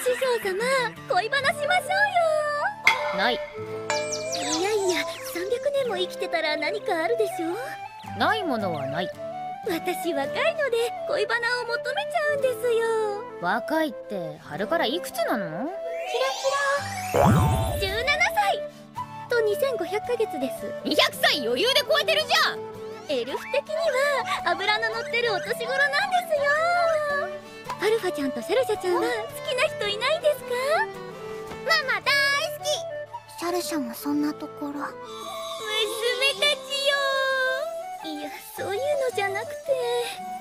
師匠様、恋バナしましょうよ。 ない。 いやいや、300年も生きてたら何かあるでしょ。 ないものはない。 私若いので恋バナを求めちゃうんですよ。 若いって春からいくつなの？ キラキラ。17歳と2500ヶ月です。 200歳余裕で超えてるじゃん。 エルフ的には脂の乗ってるお年頃なんですよ。アルファちゃんとシャルシャちゃんは好きな人いないですか？ママ大好き。シャルシャもそんなところ。娘たちよ。いや、そういうのじゃなくて。